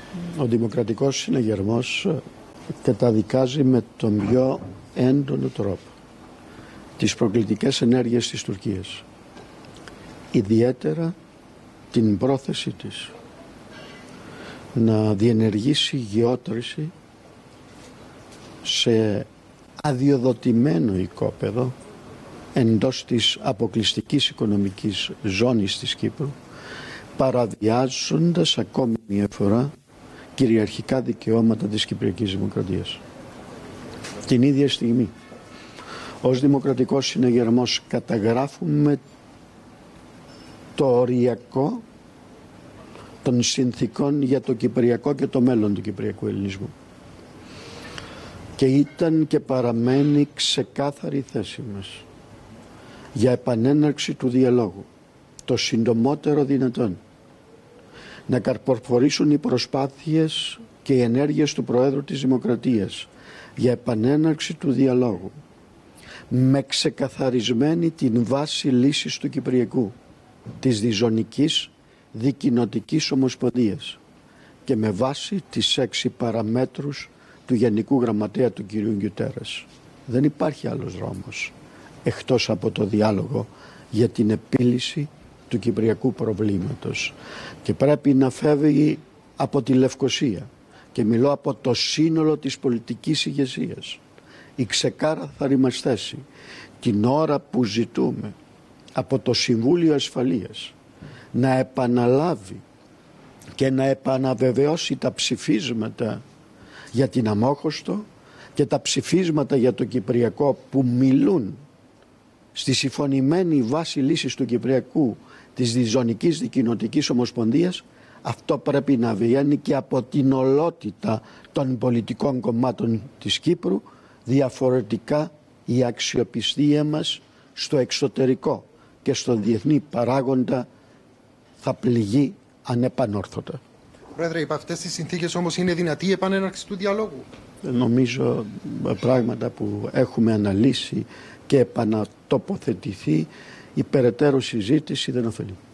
Ο Δημοκρατικός Συναγερμός καταδικάζει με τον πιο έντονο τρόπο τις προκλητικές ενέργειες της Τουρκίας. Ιδιαίτερα την πρόθεση της να διενεργήσει γεώτρηση σε αδειοδοτημένο οικόπεδο εντός της αποκλειστικής οικονομικής ζώνης της Κύπρου, παραβιάζοντας ακόμη μια φορά κυριαρχικά δικαιώματα της Κυπριακής Δημοκρατίας. Την ίδια στιγμή, ως Δημοκρατικός Συναγερμός καταγράφουμε το οριακό των συνθήκων για το Κυπριακό και το μέλλον του Κυπριακού Ελληνισμού. Και ήταν και παραμένει ξεκάθαρη η θέση μας για επανέναρξη του διαλόγου, το συντομότερο δυνατόν. Να καρποφορήσουν οι προσπάθειες και οι ενέργειες του Προέδρου της Δημοκρατίας για επανέναρξη του διαλόγου, με ξεκαθαρισμένη την βάση λύσης του Κυπριακού, της διζωνικής δικοινοτικής ομοσπονδίας και με βάση τις 6 παραμέτρους του Γενικού Γραμματέα του κ. Γκιουτέρες. Δεν υπάρχει άλλος δρόμος εκτός από το διάλογο για την επίλυση του κυπριακού προβλήματος, και πρέπει να φεύγει από τη Λευκοσία, και μιλώ από το σύνολο της πολιτικής ηγεσίας, η ξεκάθαρη μας θέση την ώρα που ζητούμε από το Συμβούλιο Ασφαλείας να επαναλάβει και να επαναβεβαιώσει τα ψηφίσματα για την Αμόχωστο και τα ψηφίσματα για το Κυπριακό που μιλούν στη συμφωνημένη βάση λύσης του Κυπριακού της διζωνικής δικοινοτικής ομοσπονδίας. Αυτό πρέπει να βγαίνει και από την ολότητα των πολιτικών κομμάτων της Κύπρου. Διαφορετικά η αξιοπιστία μας στο εξωτερικό και στον διεθνή παράγοντα θα πληγεί ανεπανόρθωτα. Πρόεδρε, υπ' αυτές τις συνθήκες όμως είναι δυνατή η επανέναρξη του διαλόγου? Νομίζω πράγματα που έχουμε αναλύσει και επανατοποθετηθεί, η περαιτέρω συζήτηση δεν ωφελεί.